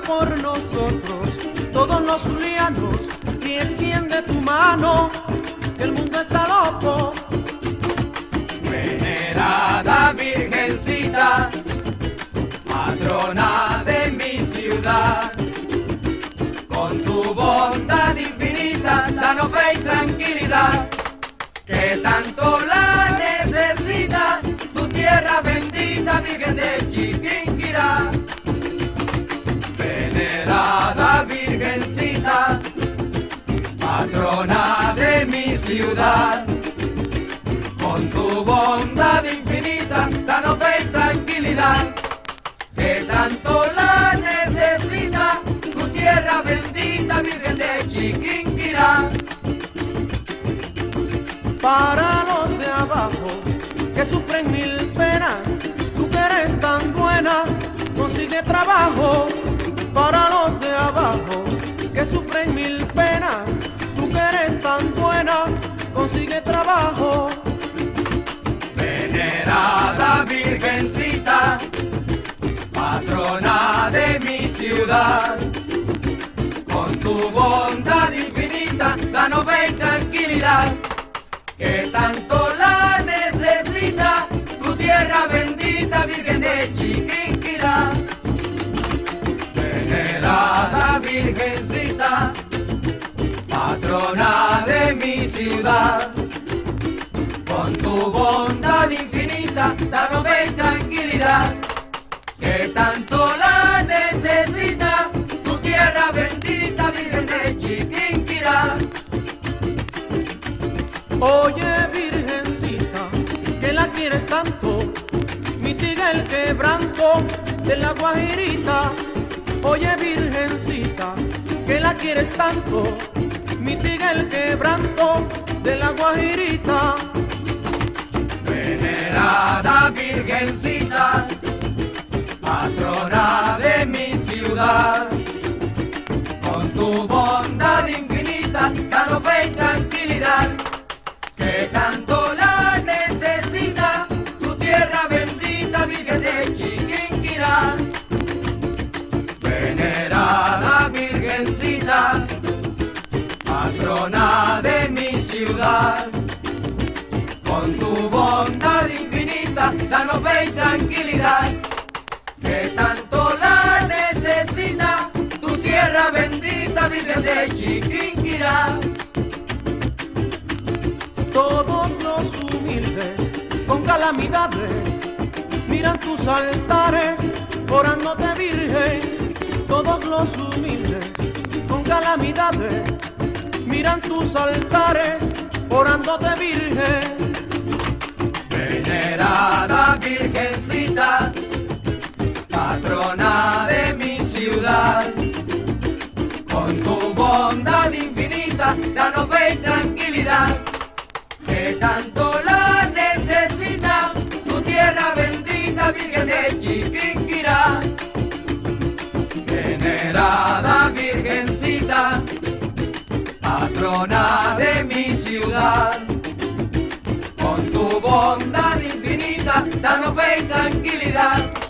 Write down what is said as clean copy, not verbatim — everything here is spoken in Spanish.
por nosotros, todos los zulianos, y extiende tu mano, que el mundo está loco. Venerada Virgencita, patrona de mi ciudad, con tu bondad infinita, danos fe y tranquilidad, que tanto la necesita tu tierra bendita, Virgen de Chiquinquirá. Venerada Virgencita, patrona de mi ciudad, con tu bondad infinita, danos fe y tranquilidad, que tanto la necesita tu tierra bendita, Virgen de Chiquinquirá. Para los de abajo, que sufren mil penas, tú que eres tan buena, consigue trabajo. Para los de abajo, que sufren mil penas, tú que eres tan buena, consigue trabajo. Venerada Virgencita, patrona de mi ciudad, con tu bondad infinita, danos fe y tranquilidad, que tanto la necesita tu tierra bendita, Virgen de Chiquinquirá. Venerada Virgencita, patrona de mi ciudad, con tu bondad infinita, danos fe y tranquilidad, que tanto la necesita tu tierra bendita, Virgen de Chiquinquirá. Oye, Virgencita, que la quieres tanto, mitiga el quebranto de la Guajirita. Oye, Virgencita, que la quieres tanto, mitiga el quebranto de la Guajirita. Venerada Virgencita, patrona de mi ciudad, con tu bondad infinita, danos fe y tranquilidad, que tanto la necesita tu tierra bendita, Virgen de Chiquinquirá. Venerada Virgencita, patrona de mi ciudad, con tu bondad infinita, danos fe y tranquilidad, que tanto la necesita tu tierra bendita, Virgen de Chiquinquirá. Todos los humildes con calamidades miran tus altares orándote, Virgen. Todos los humildes con calamidades miran tus altares orándote, Virgen. Venerada Virgencita, patrona de mi ciudad, con tu bondad infinita, danos fe y tranquilidad, que tanto la necesita tu tierra bendita, Virgen de Chiquinquirá. Venerada Virgencita, patrona de mi ciudad, con tu bondad infinita, danos fe y tranquilidad,